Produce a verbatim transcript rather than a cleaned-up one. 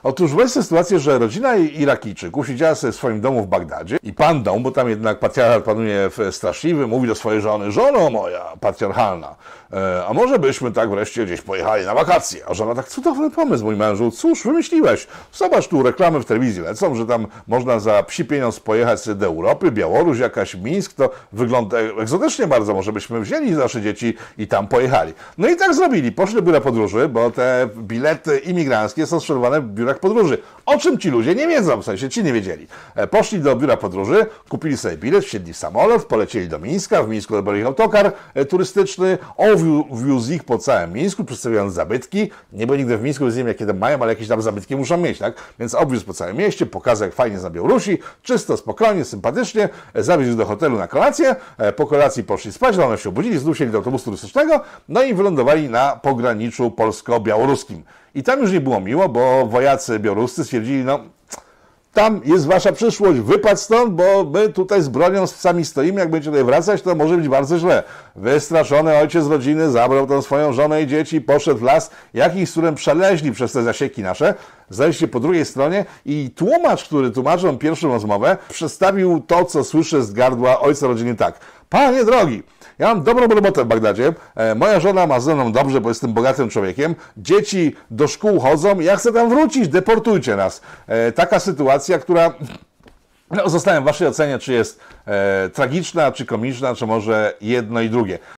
Otóż weź sobie sytuację, że rodzina Irakijczyków siedziała sobie w swoim domu w Bagdadzie i pan dom, bo tam jednak patriarchat panuje straszliwy, mówi do swojej żony: żono moja patriarchalna, e, a może byśmy tak wreszcie gdzieś pojechali na wakacje? A żona tak: cudowny pomysł, mój mężu, cóż wymyśliłeś? Zobacz, tu reklamy w telewizji lecą, że tam można za psi pieniądz pojechać sobie do Europy, Białoruś, jakaś Mińsk, to wygląda egzotycznie bardzo, może byśmy wzięli nasze dzieci i tam pojechali. No i tak zrobili, poszli do biura podróży, bo te bilety imigranckie są sprzedawane w biurach podróży. O czym ci ludzie nie wiedzą, w sensie ci nie wiedzieli. Poszli do biura podróży, kupili sobie bilet, wsiedli w samolot, polecieli do Mińska, w Mińsku odebrali ich autokar turystyczny, owiózł ich po całym Mińsku, przedstawiając zabytki. Nie było nigdy w Mińsku, więc nie wiem, jakie tam mają, ale jakieś tam zabytki muszą mieć, tak? Więc obwiózł po całym mieście, pokazał, jak fajnie jest na Białorusi, czysto, spokojnie, sympatycznie, zawiózł do hotelu na kolację, po kolacji poszli spać, rano się obudzili, znów wsiedli do autobusu turystycznego, no i wylądowali na pograniczu polsko-białoruskim. I tam już nie było miło, bo wojacy białoruscy stwierdzili: no, tam jest wasza przyszłość, wypadł stąd, bo my tutaj z bronią sami stoimy, jak będziecie tutaj wracać, to może być bardzo źle. Wystraszony ojciec rodziny zabrał tą swoją żonę i dzieci, poszedł w las, jakiś z którym przeleźli przez te zasieki nasze, znaleźli się po drugiej stronie i tłumacz, który tłumaczył pierwszą rozmowę, przedstawił to, co słyszę z gardła ojca rodziny tak: panie drogi, ja mam dobrą robotę w Bagdadzie, e, moja żona ma ze mną dobrze, bo jestem bogatym człowiekiem, dzieci do szkół chodzą, ja chcę tam wrócić, deportujcie nas. E, taka sytuacja, która... No, zostałem w waszej ocenie, czy jest e, tragiczna, czy komiczna, czy może jedno i drugie.